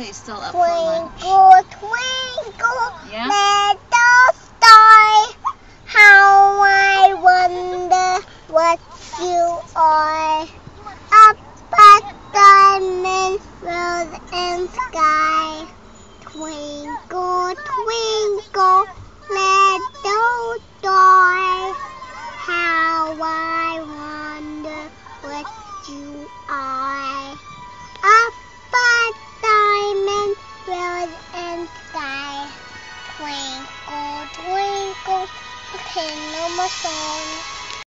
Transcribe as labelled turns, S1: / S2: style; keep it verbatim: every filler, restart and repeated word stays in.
S1: It's still up for lunch.
S2: Twinkle, twinkle,
S1: Yeah?
S2: little star, how I wonder what you are. Up at diamond, world and sky. Twinkle, twinkle, little star, how I wonder what you are. Up at diamond, world and sky. Twinkle, twinkle, pin on my song.